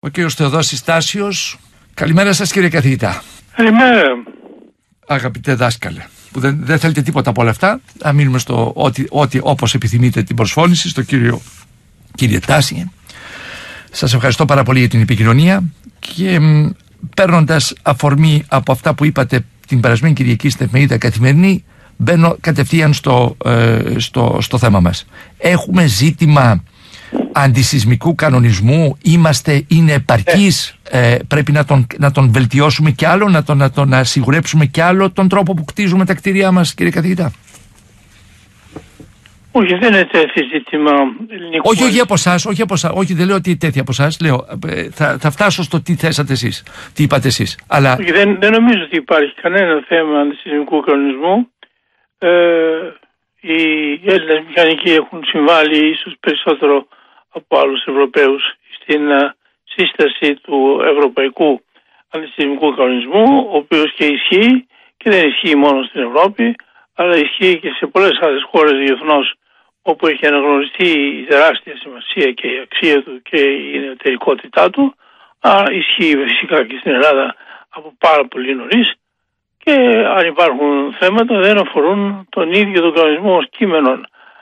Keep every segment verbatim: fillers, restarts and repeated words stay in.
Ο κύριος Θεοδόσης Στάσιος. Καλημέρα σας, κύριε καθηγητά. Καλημέρα. Αγαπητέ δάσκαλε, που δεν, δεν θέλετε τίποτα από όλα αυτά. Να μείνουμε στο ότι, ότι όπως επιθυμείτε την προσφώνηση, στο κύριο κύριε Τάση. Σας ευχαριστώ πάρα πολύ για την επικοινωνία και μ, παίρνοντας αφορμή από αυτά που είπατε την περασμένη Κυριακή στην Εφημερίδα Καθημερινή, μπαίνω κατευθείαν στο, ε, στο, στο θέμα μας. Έχουμε ζήτημα αντισυσμικού κανονισμού, είμαστε, είναι επαρκής, ε, πρέπει να τον, να τον βελτιώσουμε κι άλλο, να τον, να τον να σιγουρέψουμε κι άλλο τον τρόπο που κτίζουμε τα κτίρια μας, κύριε καθηγητά? Όχι, δεν είναι τέτοιο ζήτημα ελληνικού. Όχι, όχι από εσάς, όχι από εσάς, όχι, δεν λέω ότι τέτοια από εσάς, λέω, ε, θα, θα φτάσω στο τι θέσατε εσείς, τι είπατε εσείς. Αλλά... Όχι, δεν, δεν νομίζω ότι υπάρχει κανένα θέμα αντισυσμικού κανονισμού. Ε, οι Έλληνες μηχανικοί έχουν συμβάλει ίσως περισσότερο από άλλους Ευρωπαίους στην uh, σύσταση του Ευρωπαϊκού Αντισυσμικού Κανονισμού, ο οποίος και ισχύει και δεν ισχύει μόνο στην Ευρώπη, αλλά ισχύει και σε πολλές άλλες χώρες διεθνώς, όπου έχει αναγνωριστεί η τεράστια σημασία και η αξία του και η εταιρικότητά του. Άρα ισχύει φυσικά και στην Ελλάδα από πάρα πολύ νωρίς, και αν υπάρχουν θέματα δεν αφορούν τον ίδιο τον κανονισμό ως κείμενο,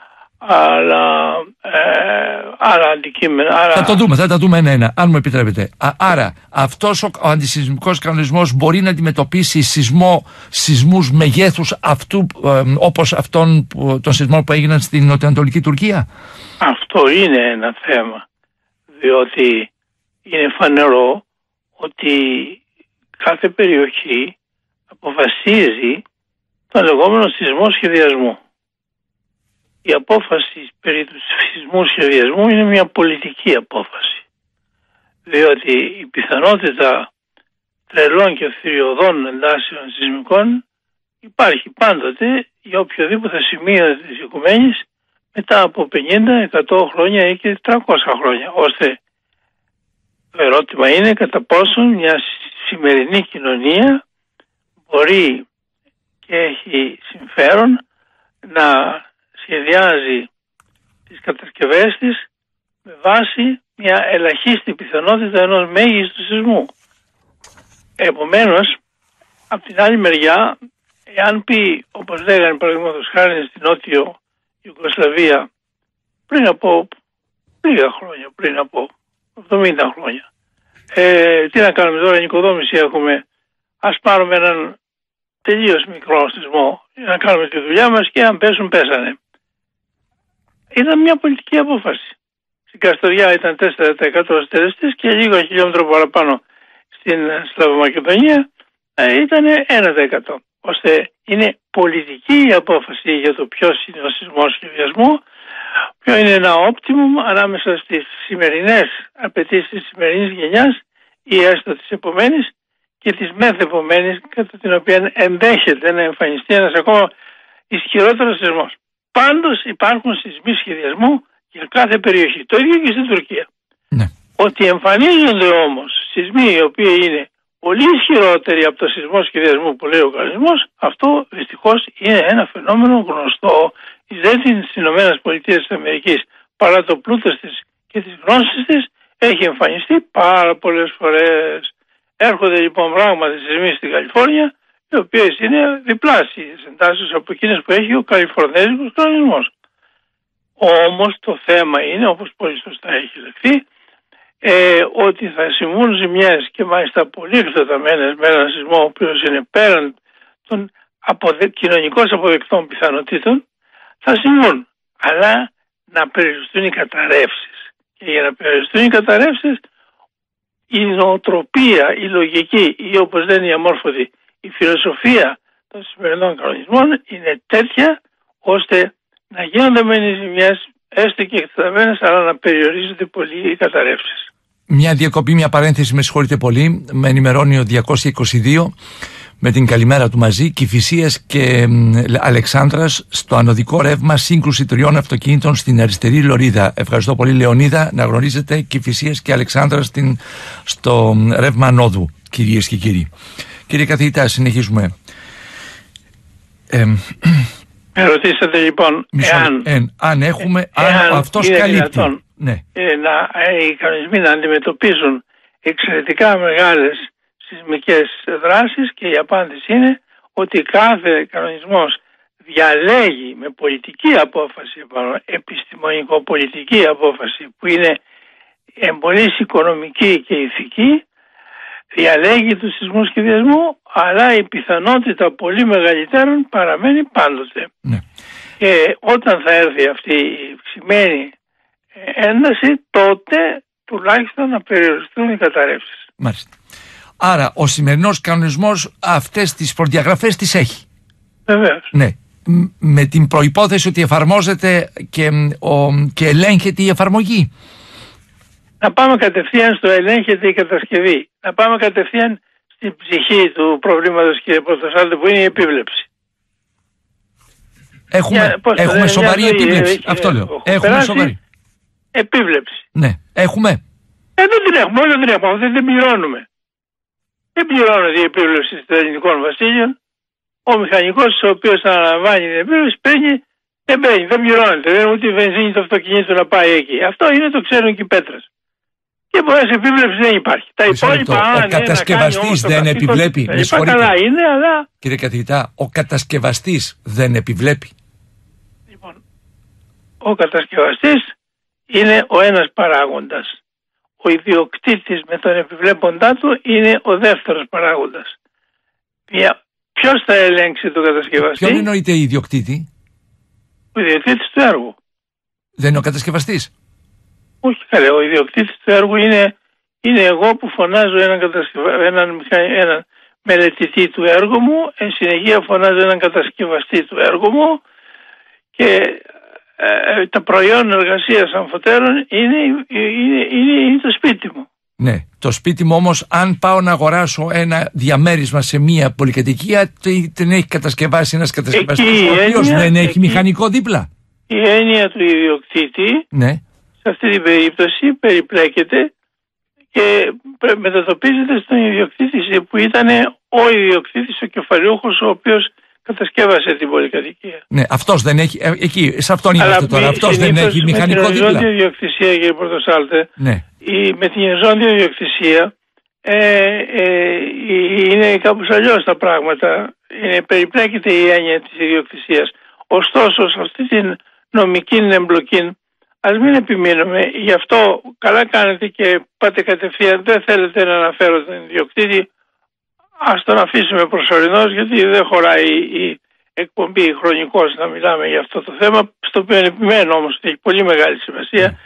αλλά ε, άλλα αντικείμενα. Άλλα... Θα το δούμε, θα τα δούμε ένα-ένα, αν μου επιτρέπετε. Α, άρα, αυτός ο, ο αντισυσμικός κανονισμός μπορεί να αντιμετωπίσει σεισμό, σεισμούς μεγέθους αυτού, ε, όπως αυτόν των σεισμών που έγιναν στην νοτιοανατολική Τουρκία? Αυτό είναι ένα θέμα, διότι είναι φανερό ότι κάθε περιοχή αποφασίζει τον λεγόμενο σεισμό σχεδιασμού. Η απόφαση περί του σεισμού σχεδιασμού είναι μια πολιτική απόφαση, διότι η πιθανότητα τρελών και θηριωδών εντάσεων σεισμικών υπάρχει πάντοτε για οποιοδήποτε σημείο της οικουμένης μετά από πενήντα, εκατό χρόνια ή και τριακόσια χρόνια, ώστε το ερώτημα είναι κατά πόσον μια σημερινή κοινωνία μπορεί και έχει συμφέρον να σχεδιάζει τις κατασκευές της με βάση μια ελαχίστη πιθανότητα ενός μέγιστου σεισμού. Επομένως, από την άλλη μεριά, εάν πει, όπως λέγανε παραδείγματος χάρη στην Νότιο Ιουγκοσλαβία πριν από λίγα χρόνια, πριν από εβδομήντα χρόνια, ε, τι να κάνουμε τώρα, νοικοδόμηση έχουμε, ας πάρουμε έναν τελείως μικρό σεισμό για να κάνουμε τη δουλειά μας και αν πέσουν πέσανε. Ήταν μια πολιτική απόφαση. Στην Καστοριά ήταν τέσσερα τοις εκατό αστερεστής και λίγο χιλιόμετρο παραπάνω στην Σλαβομακεδονία ε, ήταν ένα τοις εκατό. Ώστε είναι πολιτική η απόφαση για το ποιος είναι ο σεισμός σχεδιασμού, ποιο είναι ένα optimum ανάμεσα στις σημερινές απαιτήσεις της σημερινής γενιάς ή έστω της επομένης και της μεθεπομένης, κατά την οποία ενδέχεται να εμφανιστεί ένας ακόμα ισχυρότερος σεισμός. Πάντως υπάρχουν σεισμοί σχεδιασμού για κάθε περιοχή. Το ίδιο και στην Τουρκία. Ναι. Ότι εμφανίζονται όμως σεισμοί οι οποίοι είναι πολύ ισχυρότεροι από το σεισμό σχεδιασμού που λέει ο κανονισμός, αυτό δυστυχώς είναι ένα φαινόμενο γνωστό. Η ΔΕΤΗΝ στις ΗΠΑ, παρά το πλούτος της και τις γνώσεις της, έχει εμφανιστεί πάρα πολλές φορές. Έρχονται λοιπόν πράγματι σεισμοί στην Καλιφόρνια, οι οποίες είναι διπλάσιες εντάσεις από εκείνες που έχει ο καλιφορνέζικος κανονισμός. Όμως το θέμα είναι, όπως πολύ σωστά έχει λεχθεί, ε, ότι θα συμβούν ζημιές και μάλιστα πολύ εκτεταμένες με έναν σεισμό ο οποίος είναι πέραν των αποδε... κοινωνικώς αποδεκτών πιθανότητων, θα συμβούν. Αλλά να περιοριστούν οι καταρρεύσεις. Και για να περιοριστούν οι καταρρεύσεις, η νοοτροπία, η λογική ή όπως λένε οι αμόρφωτοι, η φιλοσοφία των σημερινών κανονισμών είναι τέτοια ώστε να γίνονται μεν οι ζημιές έστω και εκτεταμένες, αλλά να περιορίζονται πολύ οι καταρρεύσεις. Μια διακοπή, μια παρένθεση, με συγχωρείτε πολύ. Με ενημερώνει ο διακόσια είκοσι δύο με την καλημέρα του μαζί. Κηφισίας και Αλεξάνδρας στο ανωδικό ρεύμα, σύγκρουση τριών αυτοκινήτων στην αριστερή λωρίδα. Ευχαριστώ πολύ, Λεωνίδα. Να γνωρίζετε, Κηφισίας και Αλεξάνδρας στην, στο ρεύμα ανόδου, κυρίες και κύριοι. Κύριε καθηγητά, συνεχίζουμε. Ε, Με ρωτήσατε λοιπόν μισό, εάν, εν, αν έχουμε, εάν αν αυτός είναι καλύπτει. δυνατόν ναι. ε, να, ε, οι κανονισμοί να αντιμετωπίζουν εξαιρετικά μεγάλες σεισμικές δράσεις και η απάντηση είναι ότι κάθε κανονισμός διαλέγει με πολιτική απόφαση, επιστημονικο-πολιτική απόφαση που είναι εμπολής οικονομική και ηθική, διαλέγει του σεισμού σχεδιασμού, αλλά η πιθανότητα πολύ μεγαλύτερων παραμένει πάντοτε. Ναι. Και όταν θα έρθει αυτή η αυξημένη ένταση, τότε τουλάχιστον να περιοριστούν οι καταρρεύσεις. Μάλιστα. Άρα ο σημερινός κανονισμός αυτές τις προδιαγραφές τις έχει. Βεβαίως. Ναι. Με την προϋπόθεση ότι εφαρμόζεται και, ο, και ελέγχεται η εφαρμογή. Να πάμε κατευθείαν στο ελέγχεται η κατασκευή. Να πάμε κατευθείαν στην ψυχή του προβλήματος, κύριε Πρωτοσάλτε, που είναι η επίβλεψη. Έχουμε, Για, πώς, έχουμε δεν, σοβαρή μια επίβλεψη. Έχει, Αυτό λέω. Έχω Έχουμε περάσει σοβαρή επίβλεψη. Ναι, έχουμε. Ε, δεν την έχουμε, δεν την έχουμε, δεν την πληρώνουμε. Δεν πληρώνεται η επίβλεψη των ελληνικών βασίλειων. Ο μηχανικός ο οποίος αναλαμβάνει την επίβλεψη παίρνει, δεν παίρνει, δεν πληρώνεται. Δεν ούτε η βενζίνη του αυτοκινήτου να πάει εκεί. Αυτό είναι, το ξέρουν και οι πέτρες. Και πολλές επίβλεψη δεν υπάρχει. Τα υπόλοιπα, αν ο κατασκευαστής δεν επιβλέπει. Με συγχωρείτε. Καλά είναι, αλλά... Κύριε καθηγητά, ο κατασκευαστής δεν επιβλέπει. Λοιπόν, ο κατασκευαστής είναι ο ένας παράγοντας. Ο ιδιοκτήτης με τον επιβλέποντά του είναι ο δεύτερος παράγοντας. Ποιος θα ελέγξει τον κατασκευαστή? Ποιον εννοείται η ιδιοκτήτη? Ο ιδιοκτήτης του έργου. Δεν είναι ο κατασκευαστής? Όχι καλέ, ο ιδιοκτήτης του έργου είναι, είναι εγώ που φωνάζω έναν, κατασκευα... έναν, έναν μελετητή του έργου μου, εν συνεχεία φωνάζω έναν κατασκευαστή του έργου μου και ε, τα προϊόν εργασίας αμφωτέρων είναι, είναι, είναι, είναι το σπίτι μου. Ναι, το σπίτι μου όμως, αν πάω να αγοράσω ένα διαμέρισμα σε μία πολυκατοικία, την έχει κατασκευάσει ένας κατασκευαστής, ο οποίος δεν έχει εκεί, μηχανικό δίπλα. Η έννοια του ιδιοκτήτη, ναι, σε αυτή την περίπτωση περιπλέκεται και μετατοπίζεται στον ιδιοκτήτη που ήταν ο ιδιοκτήτης, ο κεφαλαιούχος, ο οποίος κατασκεύασε την πολυκατοικία. Ναι, αυτός δεν έχει, ε, εκεί, σε αυτόν είμαστε τώρα, αυτός δεν έχει μηχανικό δίπλα. Με την οριζόντια ιδιοκτησία, κύριε Πρωτοσάλτε, ναι. η, με την οριζόντια ιδιοκτησία ε, ε, είναι κάπως αλλιώς τα πράγματα. Είναι, περιπλέκεται η έννοια της ιδιοκτησίας. Ωστόσο, σε αυτή την νομική εμπλοκή, ας μην επιμείνουμε. Γι' αυτό καλά κάνετε και πάτε κατευθείαν. Δεν θέλετε να αναφέρω τον ιδιοκτήτη. Ας τον αφήσουμε προσωρινώς, γιατί δεν χωράει η εκπομπή χρονικός να μιλάμε για αυτό το θέμα, στο οποίο επιμένω όμως ότι έχει πολύ μεγάλη σημασία.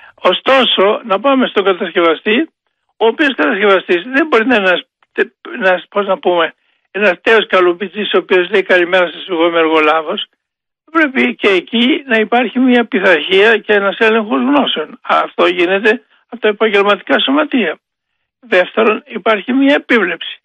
Ωστόσο, να πάμε στον κατασκευαστή, ο οποίος κατασκευαστής δεν μπορεί να είναι ένας, ένας, πώς να πούμε, ένας τέος καλουπιτζής, ο οποίος λέει καλημέρα σας, εγώ είμαι εργολάβος. Πρέπει και εκεί να υπάρχει μια πειθαρχία και ένας έλεγχος γνώσεων. Αυτό γίνεται από τα επαγγελματικά σωματεία. Δεύτερον, υπάρχει μια επίβλεψη,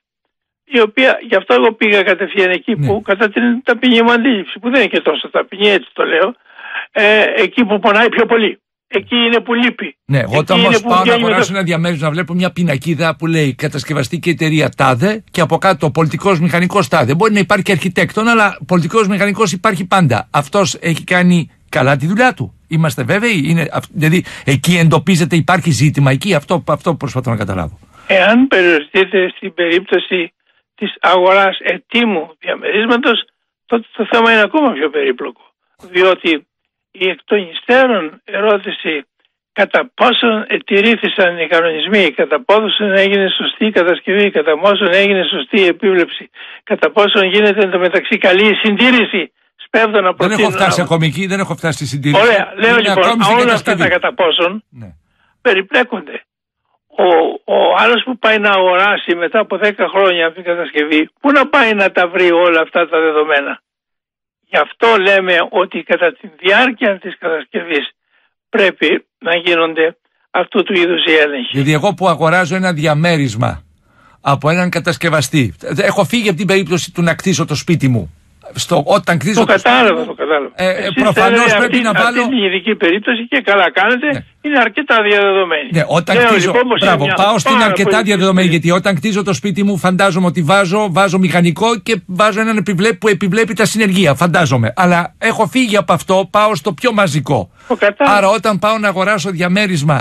η οποία, γι' αυτό εγώ πήγα κατευθείαν εκεί, ναι, που κατά την ταπεινή μου αντίληψη, που δεν είναι και τόσο ταπεινή, έτσι το λέω, ε, εκεί που πονάει πιο πολύ. Εκεί είναι που λείπει. Ναι, όταν όμως πάω να αγοράσω το... ένα διαμέρισμα, να βλέπω μια πινακίδα που λέει κατασκευαστική εταιρεία τάδε και από κάτω πολιτικός μηχανικός τάδε. Μπορεί να υπάρχει και αρχιτέκτον, αλλά πολιτικός μηχανικός υπάρχει πάντα. Αυτός έχει κάνει καλά τη δουλειά του. Είμαστε βέβαιοι? Είναι, δηλαδή εκεί εντοπίζεται, υπάρχει ζήτημα εκεί? Αυτό, αυτό προσπαθώ να καταλάβω. Εάν περιοριστείτε στην περίπτωση της αγοράς ετήμου διαμερίσματος, τότε το θέμα είναι ακόμα πιο περίπλοκο. Διότι η εκ των υστέρων ερώτηση κατά πόσον ετηρήθησαν οι κανονισμοί, κατά πόσον έγινε σωστή η κατασκευή, κατά πόσον έγινε σωστή η επίβλεψη, κατά πόσον γίνεται εντωμεταξύ καλή η συντήρηση. Σπέβδω να προτείνω. Δεν έχω φτάσει ακόμη εκεί, δεν έχω φτάσει στη συντήρηση. Ωραία, λέω είναι λοιπόν, όλα αυτά τα κατά πόσον, ναι, περιπλέκονται. Ο, ο άλλος που πάει να αγοράσει μετά από δέκα χρόνια από την κατασκευή, πού να πάει να τα βρει όλα αυτά τα δεδομένα? Γι' αυτό λέμε ότι κατά τη διάρκεια της κατασκευής πρέπει να γίνονται αυτού του είδους οι έλεγχοι. Γιατί εγώ που αγοράζω ένα διαμέρισμα από έναν κατασκευαστή, έχω φύγει από την περίπτωση του να κτίσω το σπίτι μου. Στο, όταν κτίζω το κατάλαβα, το κατάλαβα. Ε, προφανώς πρέπει αυτή, να βάλω. Αυτή είναι η ειδική περίπτωση και καλά κάνετε, ναι, είναι αρκετά διαδεδομένη. Ναι, όταν Λέω, κτίζω, λοιπόν, μπράβο, πάω στην αρκετά διαδεδομένη, γιατί όταν κτίζω το σπίτι μου φαντάζομαι ότι βάζω, βάζω μηχανικό και βάζω έναν επιβλέπ, που επιβλέπει τα συνεργεία, φαντάζομαι. Αλλά έχω φύγει από αυτό, πάω στο πιο μαζικό. Άρα όταν πάω να αγοράσω διαμέρισμα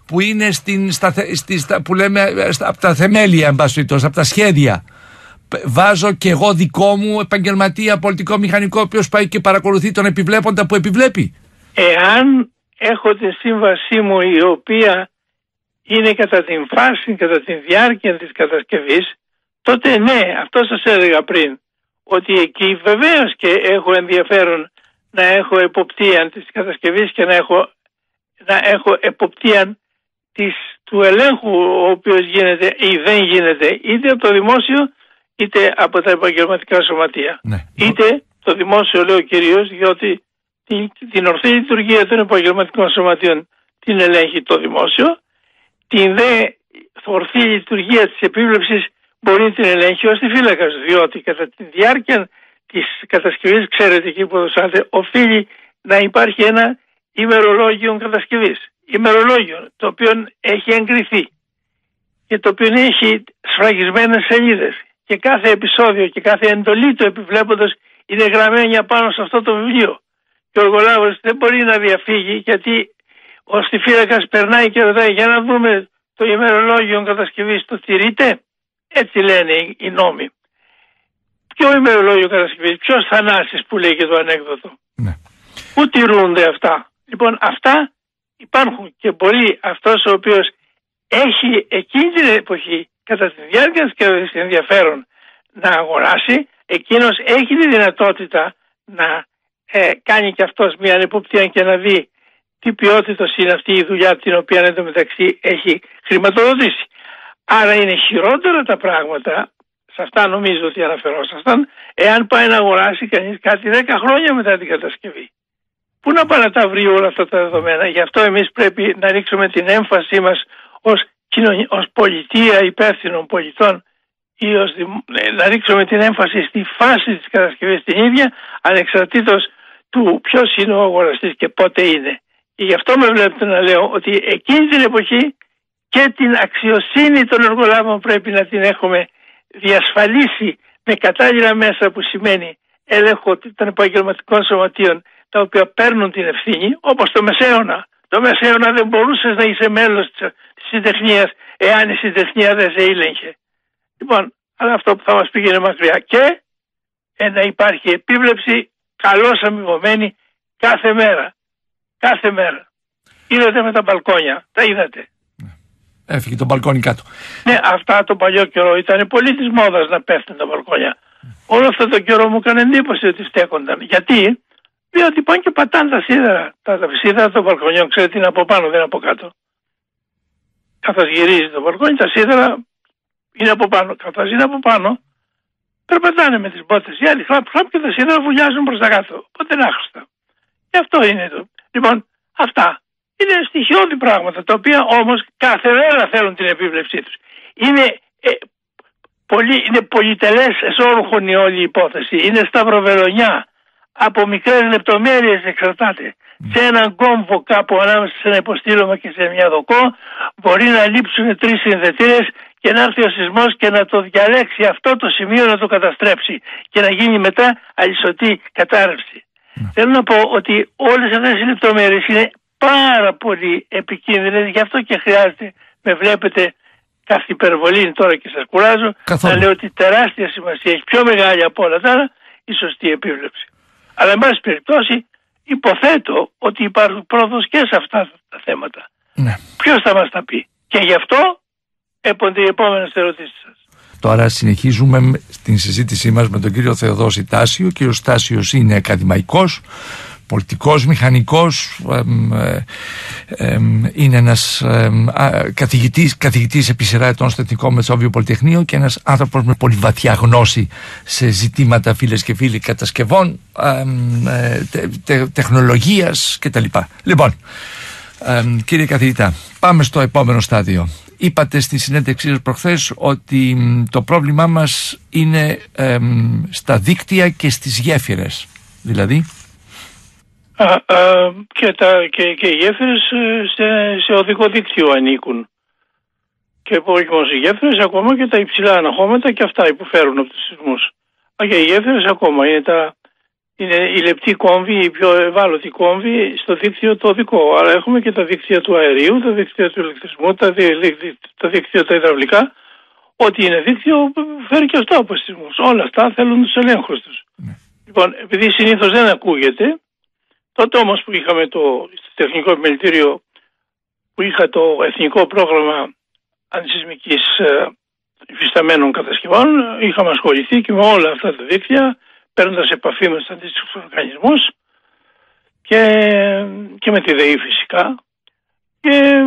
που είναι στην, στα, στη, στα, που λέμε στα, από τα θεμέλια, εν πάση περιπτώσει, από τα σχέδια. Βάζω και εγώ δικό μου επαγγελματία πολιτικό μηχανικό, ο οποίος πάει και παρακολουθεί τον επιβλέποντα που επιβλέπει. Εάν έχω τη σύμβασή μου η οποία είναι κατά την φάση, κατά τη διάρκεια της κατασκευής, τότε ναι, αυτό σας έλεγα πριν, ότι εκεί βεβαίως και έχω ενδιαφέρον να έχω εποπτεία της κατασκευής και να έχω, να έχω εποπτεία της, του ελέγχου ο οποίος γίνεται ή δεν γίνεται, είτε από το δημόσιο είτε από τα επαγγελματικά σωματεία. Ναι. Είτε το δημόσιο, λέω κυρίως, διότι την, την ορθή λειτουργία των επαγγελματικών σωματείων την ελέγχει το δημόσιο, την δε ορθή λειτουργία της επίβλεψης μπορεί να την ελέγχει ο αστιφύλακας, διότι κατά τη διάρκεια της κατασκευής, ξέρετε εκεί που δώσατε, οφείλει να υπάρχει ένα ημερολόγιο κατασκευής. Ημερολόγιο, το οποίο έχει εγκριθεί και το οποίο έχει σφραγισμένες σελίδες και κάθε επεισόδιο και κάθε εντολή του επιβλέποντος είναι γραμμένη απάνω σε αυτό το βιβλίο. Και ο εργολάβος δεν μπορεί να διαφύγει, γιατί ο αστιφύλακας περνάει και ρωτάει για να δούμε το ημερολόγιο κατασκευής, το τηρείτε? Έτσι λένε οι νόμοι. Ποιο ημερολόγιο κατασκευής, ποιος Θανάσης που λέει και το ανέκδοτο. Ναι. Πού τηρούνται αυτά? Λοιπόν, αυτά υπάρχουν και μπορεί αυτός ο οποίος έχει εκείνη την εποχή κατά τη διάρκεια της ενδιαφέρον να αγοράσει, εκείνος έχει τη δυνατότητα να ε, κάνει και αυτός μια ανεποπτεία και να δει τι ποιότητα είναι αυτή η δουλειά την οποία εντωμεταξύ έχει χρηματοδοτήσει. Άρα είναι χειρότερα τα πράγματα, σε αυτά νομίζω ότι αναφερόσασταν, εάν πάει να αγοράσει κανείς κάτι δέκα χρόνια μετά την κατασκευή. Πού να πάει να τα βρει όλα αυτά τα δεδομένα? Γι' αυτό εμείς πρέπει να ρίξουμε την έμφασή μας ως, κοινωνι... ως πολιτεία υπεύθυνων πολιτών ή ως δημ... να ρίξουμε την έμφαση στη φάση της κατασκευής την ίδια, ανεξαρτήτως του ποιος είναι ο αγοραστής και πότε είναι. Και γι' αυτό με βλέπετε να λέω ότι εκείνη την εποχή και την αξιοσύνη των εργολάβων πρέπει να την έχουμε διασφαλίσει με κατάλληλα μέσα, που σημαίνει έλεγχο των επαγγελματικών σωματείων τα οποία παίρνουν την ευθύνη, όπως το Μεσαίωνα. Το Μεσαίωνα δεν μπορούσες να είσαι μέλος της συντεχνίας εάν η συντεχνία δεν σε ήλεγχε. Λοιπόν, αλλά αυτό που θα μας πήγαινε μακριά. Και ε, να υπάρχει επίβλεψη καλώς αμοιβωμένη κάθε μέρα. Κάθε μέρα. Είδατε με τα μπαλκόνια, τα είδατε. Έφυγε το μπαλκόνι κάτω. Ναι, αυτά το παλιό καιρό ήταν πολύ της μόδας να πέφτουν τα μπαλκόνια. Όλο αυτό το καιρό μου έκανε εντύπωση ότι στέκονταν. Γιατί? Διότι πάνε και πατάνε τα σίδερα. Τα σίδερα των μπαλκονιών, ξέρετε, είναι από πάνω, δεν είναι από κάτω. Καθώς γυρίζει το μπαλκόνι, τα σίδερα είναι από πάνω. Καθώς είναι από πάνω, περπατάνε με τις μπότες. Οι άλλοι χλαπ, χλαπ και τα σίδερα βουλιάζουν προς τα κάτω. Οπότε είναι άχρηστα. Και αυτό είναι το. Λοιπόν, αυτά είναι στοιχειώδη πράγματα, τα οποία όμως κάθε μέρα θέλουν την επίβλεψή τους. Είναι, ε, πολύ, είναι πολυτελές εσώρουχον η όλη υπόθεση. Είναι σταυροβελονιά. Από μικρές λεπτομέρειες εξαρτάται. Mm. Σε έναν κόμβο κάπου ανάμεσα σε ένα υποστήλωμα και σε μια δοκό μπορεί να λείψουν τρεις συνδετήρες και να έρθει ο σεισμός και να το διαλέξει αυτό το σημείο, να το καταστρέψει και να γίνει μετά αλυσωτή κατάρρευση. Mm. Θέλω να πω ότι όλες αυτές οι λεπτομέρειες είναι πάρα πολύ επικίνδυνες, γι' αυτό και χρειάζεται, με βλέπετε κάθε υπερβολή τώρα και σας κουράζω, καθόλου, να λέω ότι τεράστια σημασία έχει, πιο μεγάλη από όλα τα άλλα, η σωστή επίβλεψη. Αλλά εν πάση περιπτώσει υποθέτω ότι υπάρχουν πρόοδος και σε αυτά τα θέματα. Ναι. Ποιος θα μας τα πει? Και γι' αυτό έπονται οι επόμενες ερωτήσεις σας. Τώρα συνεχίζουμε στην συζήτησή μας με τον κύριο Θεοδόση Τάσιο. Ο κύριος Τάσιος είναι ακαδημαϊκός, πολιτικός, μηχανικός, εμ, εμ, είναι ένας εμ, α, καθηγητής, καθηγητής επί σειρά ετών στο Εθνικό Μεσόβιο Πολυτεχνείο και ένας άνθρωπος με πολύ βαθιά γνώση σε ζητήματα, φίλες και φίλοι, κατασκευών, εμ, τε, τε, τεχνολογίας κτλ. Λοιπόν, εμ, κύριε καθηγητά, πάμε στο επόμενο στάδιο. Είπατε στη συνέντευξή σας προχθές ότι το πρόβλημά μας είναι εμ, στα δίκτυα και στις γέφυρες. Δηλαδή... Α, α, και, τα, και, και οι γέφυρες σε, σε οδικό δίκτυο ανήκουν. Και όχι μόνο οι γέφυρες, ακόμα και τα υψηλά αναχώματα και αυτά υποφέρουν από τους σεισμούς. Α, και οι γέφυρες ακόμα είναι τα, είναι η λεπτή κόμβη, η πιο ευάλωτη κόμβη στο δίκτυο το δικό. Αλλά έχουμε και τα δίκτυα του αερίου, τα δίκτυα του ηλεκτρισμού, τα, δι, τα δίκτυα τα υδραυλικά. Ό,τι είναι δίκτυο φέρει και αυτό από σεισμούς. Όλα αυτά θέλουν τους ελέγχους τους. Ναι. Λοιπόν, επειδή συνήθως δεν ακούγεται, τότε όμως που είχαμε το στο τεχνικό επιμελητήριο, που είχα το εθνικό πρόγραμμα αντισεισμικής ε, υφισταμένων κατασκευών, είχαμε ασχοληθεί και με όλα αυτά τα δίκτυα, παίρνοντας επαφή με τους αντίστοιχους οργανισμούς και, και με τη ΔΕΗ φυσικά. Και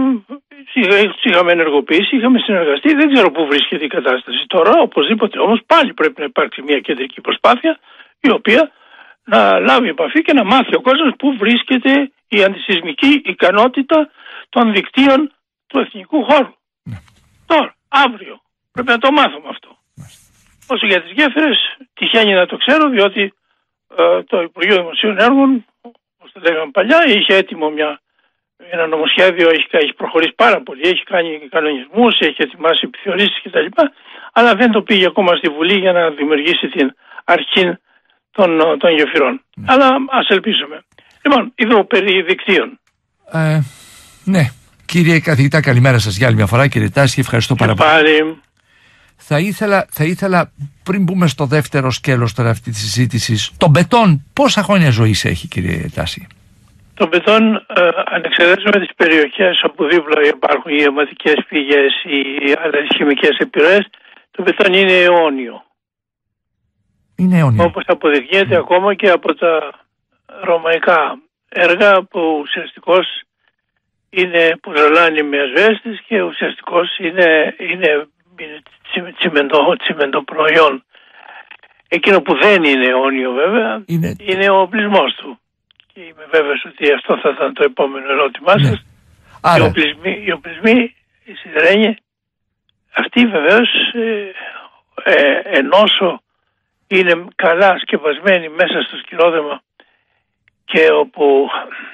είχαμε ενεργοποιήσει, είχαμε συνεργαστεί. Δεν ξέρω πού βρίσκεται η κατάσταση τώρα. Οπωσδήποτε όμως πάλι πρέπει να υπάρξει μια κεντρική προσπάθεια, η οποία να λάβει επαφή και να μάθει ο κόσμος πού βρίσκεται η αντισεισμική ικανότητα των δικτύων του εθνικού χώρου. Ναι. Τώρα, αύριο, πρέπει να το μάθουμε αυτό. Ναι. Όσο για τις γέφυρες, τυχαίνει να το ξέρω, διότι ε, το Υπουργείο Δημοσίων Έργων, όπως το λέγαμε παλιά, είχε έτοιμο μια, ένα νομοσχέδιο, έχει, έχει προχωρήσει πάρα πολύ, έχει κάνει κανονισμούς, έχει ετοιμάσει επιθεωρήσεις κτλ. Αλλά δεν το πήγε ακόμα στη Βουλή για να δημιουργήσει την αρχή των, των γεφυρών. Ναι. Αλλά ας ελπίσουμε. Λοιπόν, εδώ περί δικτύων. Ε, ναι. Κύριε καθηγητά, καλημέρα σας για άλλη μια φορά. Κύριε Τάση, ευχαριστώ πάρα πολύ. Θα ήθελα, θα ήθελα πριν μπούμε στο δεύτερο σκέλος τώρα αυτή της συζήτησης, το μπετόν πόσα χρόνια ζωής έχει, κύριε Τάση? Το μπετόν, ε, αν εξαιρέσουμε τις περιοχές όπου δίπλα υπάρχουν οι αιωματικές πηγές ή άλλες χημικές επιρροές, το μπετόν είναι αιώνιο. Είναι αιώνιο. Όπως αποδεικνύεται mm. ακόμα και από τα ρωμαϊκά έργα που ουσιαστικώς είναι πουζολάνι με ασβέστης και ουσιαστικώς είναι, είναι, είναι τσιμεντο, τσιμεντοπροϊόν. Εκείνο που δεν είναι αιώνιο βέβαια είναι, είναι ο οπλισμός του. Και είμαι βέβαιος ότι αυτό θα ήταν το επόμενο ερώτημά σας. Ναι. Άρα... Οι οπλισμοί, οι οπλισμοί, οι σιδερένιοι, αυτοί βεβαίως ε, ε, ενώσο είναι καλά σκεπασμένοι μέσα στο σκυρόδεμα και όπου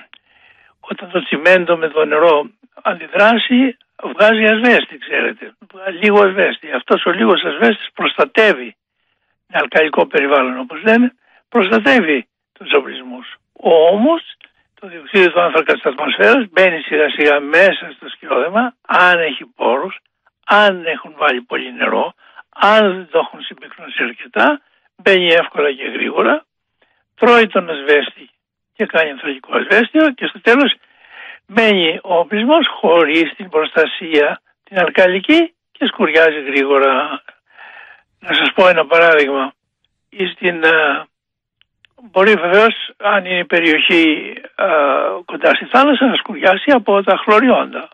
όταν το τσιμέντο με το νερό αντιδράσει βγάζει ασβέστη, ξέρετε, λίγο ασβέστη. Αυτός ο λίγος ασβέστης προστατεύει ένα αλκαλικό περιβάλλον, όπως λένε, προστατεύει τους οπλισμούς. Όμως το διοξείδιο του άνθρακα της ατμοσφαίρας μπαίνει σιγά σιγά μέσα στο σκυρόδεμα, αν έχει πόρους, αν έχουν βάλει πολύ νερό, αν δεν το έχουν συμπυκνώσει αρκετά, μπαίνει εύκολα και γρήγορα, τρώει τον ασβέστη και κάνει ανθρακικό ασβέστιο και στο τέλος μένει ο οπλισμός χωρίς την προστασία την αλκαλική και σκουριάζει γρήγορα. Να σας πω ένα παράδειγμα. Στην, α, μπορεί βεβαίως, αν είναι η περιοχή α, κοντά στη θάλασσα, να σκουριάσει από τα χλωριόντα.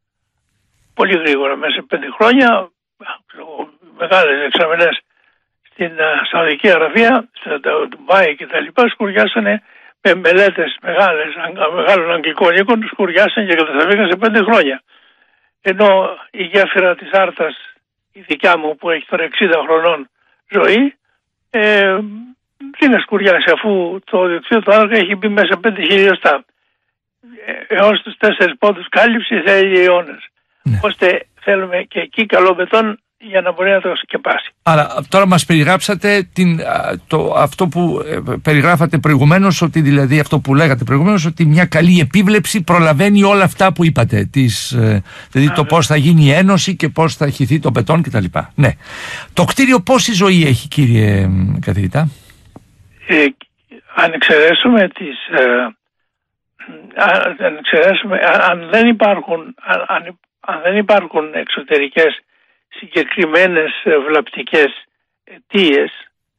Πολύ γρήγορα, μέσα σε πέντε χρόνια, ξέρω, μεγάλες εξαμενές στην Σαουδική Αραβία, στα Ντουμπάι και τα λοιπά, σκουριάσανε με μελέτες μεγάλες, μεγάλων αγγλικών οίκων, σκουριάσανε και κατασταθήκαν σε πέντε χρόνια. Ενώ η γέφυρα της Άρτας, η δικιά μου που έχει τώρα εξήντα χρονών ζωή, ε, τι να σκουριάσει αφού το διοξείδιο του άνθρακα έχει μπει μέσα πέντε χιλιοστά. Ε, έως τους τέσσερις πόντους κάλυψη θέλει αιώνες. Ναι. Ώστε θέλουμε και εκεί καλό μπετόν για να μπορεί να το σκεπάσει. Άρα τώρα μας περιγράψατε την, το, αυτό που ε, περιγράφατε προηγουμένως, ότι δηλαδή αυτό που λέγατε προηγουμένως, ότι μια καλή επίβλεψη προλαβαίνει όλα αυτά που είπατε, τις, ε, δηλαδή Α, το πώς θα γίνει η ένωση και πώς θα χυθεί το μπετόν κτλ. Ναι. Το κτίριο πόση ζωή έχει, κύριε καθηγητά? Ε, αν εξαιρέσουμε τις ε, αν, εξαιρέσουμε, αν, δεν υπάρχουν αν, αν, αν δεν υπάρχουν εξωτερικές συγκεκριμένες βλαπτικές αιτίες,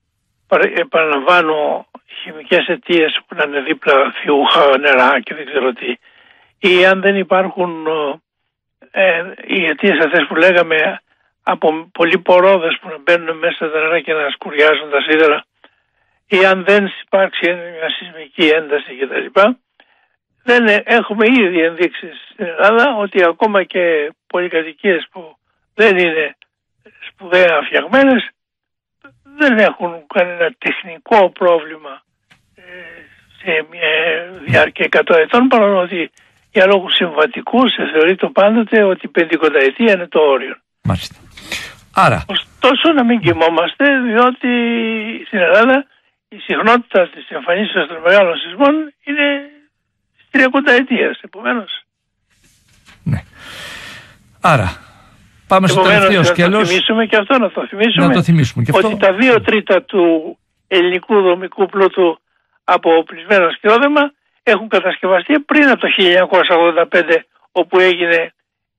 επαναλαμβάνω χημικές αιτίες που να είναι δίπλα φιούχα, νερά και δεν ξέρω τι, ή αν δεν υπάρχουν ε, οι αιτίες αυτές που λέγαμε από πολλοί πορόδες που να μπαίνουν μέσα τα νερά και να σκουριάζουν τα σίδερα, ή αν δεν υπάρξει μια σεισμική ένταση κτλ. Δεν έχουμε ήδη ενδείξεις στην Ελλάδα ότι ακόμα και πολυκατοικίες που δεν είναι σπουδαία φτιαγμένες δεν έχουν κανένα τεχνικό πρόβλημα ε, σε μια διάρκεια εκατό ετών, παρόλο ότι για λόγους συμβατικούς θεωρείται πάντοτε ότι η πεντηκονταετία είναι το όριο. Μάλιστα. Άρα. Ωστόσο να μην κοιμόμαστε, διότι στην Ελλάδα η συχνότητα της εμφανίσεως των μεγάλων σεισμών είναι τριακοντά ετίας, επομένως. Ναι. Άρα, πάμε στο τελευταίο σκέλος. Να το θυμίσουμε και αυτό, να το θυμίσουμε, να το θυμίσουμε και αυτό. Ότι τα δύο τρίτα του ελληνικού δομικού πλούτου από οπλισμένο σκυρόδεμα έχουν κατασκευαστεί πριν από το χίλια εννιακόσια ογδόντα πέντε, όπου έγινε,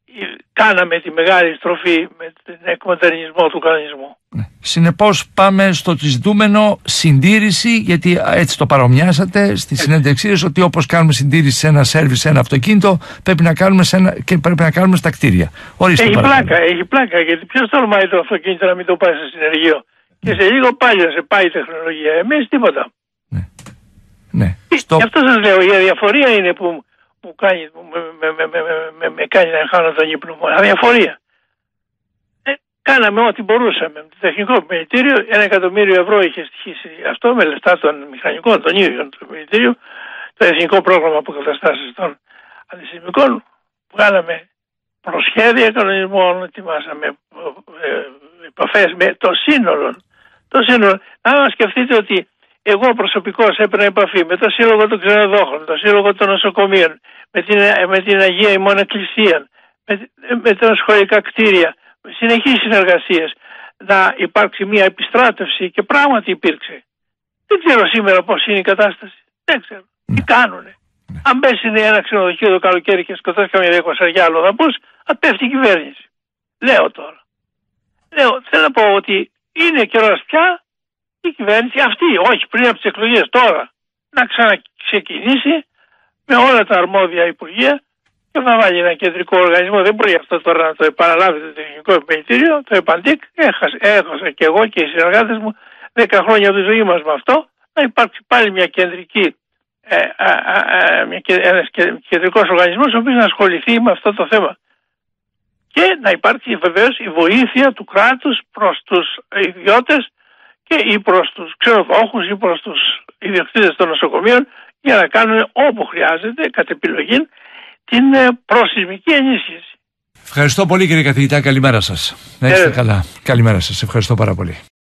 κάναμε τη μεγάλη στροφή με τον εκμοντερνισμό του κανονισμού. Ναι. Συνεπώς πάμε στο ζητούμενο συντήρηση, γιατί έτσι το παρομοιάσατε στη συνέντευξή σας, ότι όπως κάνουμε συντήρηση σε ένα σέρβις, σε ένα αυτοκίνητο, πρέπει να κάνουμε, σε ένα, και πρέπει να κάνουμε στα κτίρια. Ορίστε, έχει πλάκα, έχει πλάκα, γιατί ποιος τολμάει το αυτοκίνητο να μην το πάει σε συνεργείο. Και σε λίγο πάλι σε πάει η τεχνολογία. Εμείς τίποτα. Ναι. Ναι. Στο... Γι' αυτό σας λέω, η αδιαφορία είναι που μου κάνει, που με, με, με, με, με, με κάνει να χάνω τον ύπνο μου. Αδιαφορία. Ε, κάναμε ό,τι μπορούσαμε. Το τεχνικό επιμελητήριο, ένα εκατομμύριο ευρώ είχε στοιχήσει αυτό με λεφτά των μηχανικών, των ίδιων του επιμελητήριου, το εθνικό πρόγραμμα αποκαταστάσεως των αντισυσμικών. Βγάλαμε προσχέδια κανονισμών, ετοιμάσαμε ε, επαφές με το σύνολο. Το σύνολο. Αν σκεφτείτε ότι εγώ προσωπικώς έπαιρνα επαφή με το Σύλλογο των Ξενοδόχων, το Σύλλογο των Νοσοκομείων, με την, με την Αγία Ημών Εκκλησία, με, με τα σχολικά κτίρια, με συνεχείς συνεργασίες, να υπάρξει μια επιστράτευση, και πράγματι υπήρξε. Δεν ξέρω σήμερα πώς είναι η κατάσταση. Δεν ξέρω. Τι κάνουνε. Αν πέσει ένα ξενοδοχείο το καλοκαίρι και σκοτώσει καμιά διακοσαριά αλλοδαπούς, απέφτει η κυβέρνηση. Λέω τώρα. Λέω, θέλω να πω ότι είναι καιρός πια η κυβέρνηση αυτή, όχι πριν από τις εκλογές, τώρα, να ξαναξεκινήσει με όλα τα αρμόδια υπουργεία και να βάλει ένα κεντρικό οργανισμό. Δεν μπορεί αυτό τώρα να το επαναλάβει το τεχνικό επιμελητήριο, το ΕΠΑΝΤΙΚ. Έχασα, έχασα και εγώ και οι συνεργάτες μου δέκα χρόνια από τη ζωή μας με αυτό. Να υπάρξει πάλι μια κεντρική, ε, α, α, μια, ένας κεντρικός οργανισμός ο οποίος να ασχοληθεί με αυτό το θέμα. Και να υπάρξει βεβαίως η βοήθεια του κράτους προς τους ιδιώτες και ή προς τους ξενοδόχους ή προς τους ιδιοκτήτες των νοσοκομείων, για να κάνουν όπου χρειάζεται κατ' επιλογή την προσεισμική ενίσχυση. Ευχαριστώ πολύ, κύριε καθηγητά. Καλημέρα σας. Να είστε καλά. Καλημέρα σας. Ευχαριστώ πάρα πολύ.